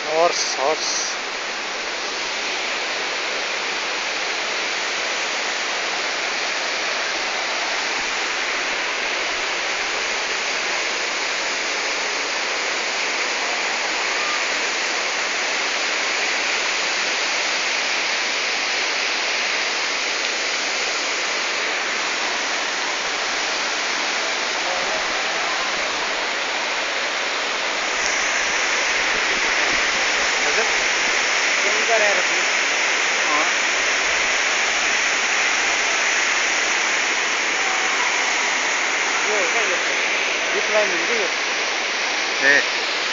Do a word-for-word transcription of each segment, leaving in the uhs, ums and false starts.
Horse, horse. Eh.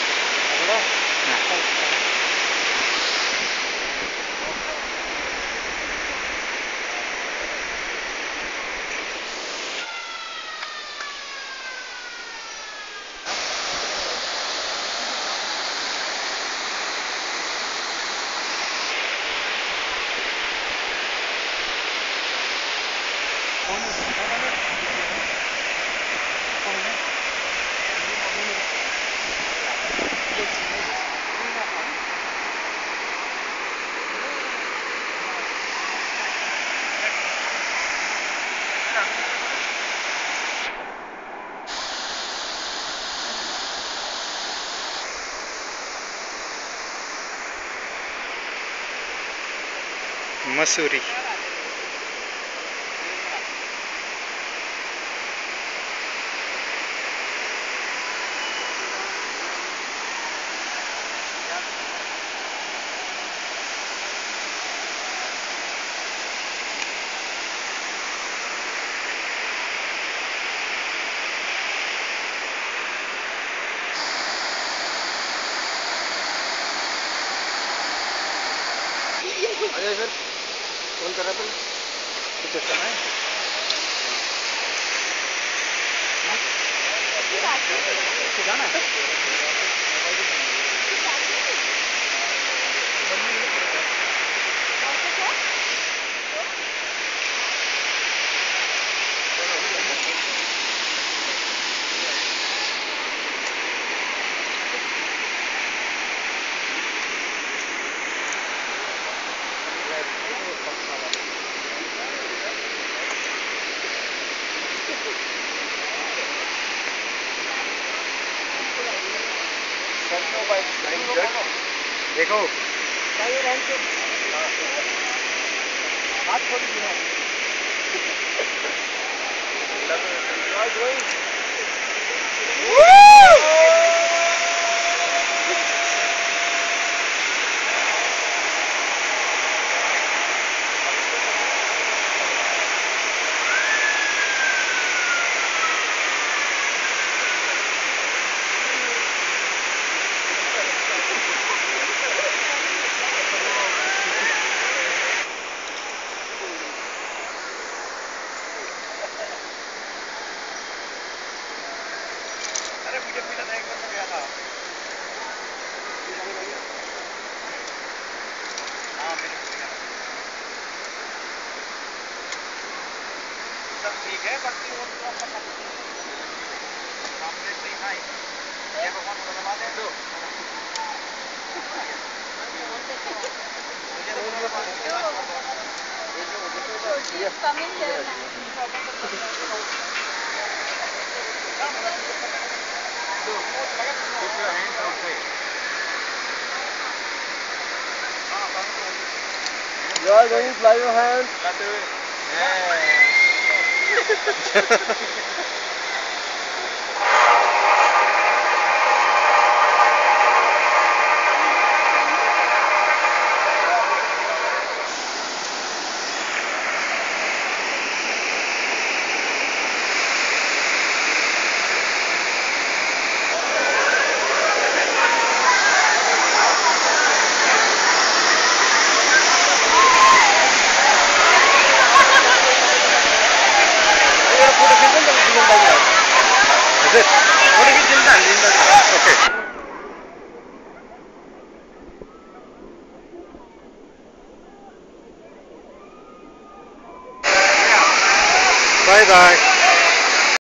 Masuri. अरे फिर phone कर रहा था कुछ करना है जाना है देखो हाथ छोड़ दिया अरे मुझे पीछे एक बार गया था हाँ मेरे सब ठीक है बाकी वो तो आपका सामने से ही ये भगवान को दबा दे दो You are going to fly your hands. Yeah. Is it? What is it? Okay. Bye bye.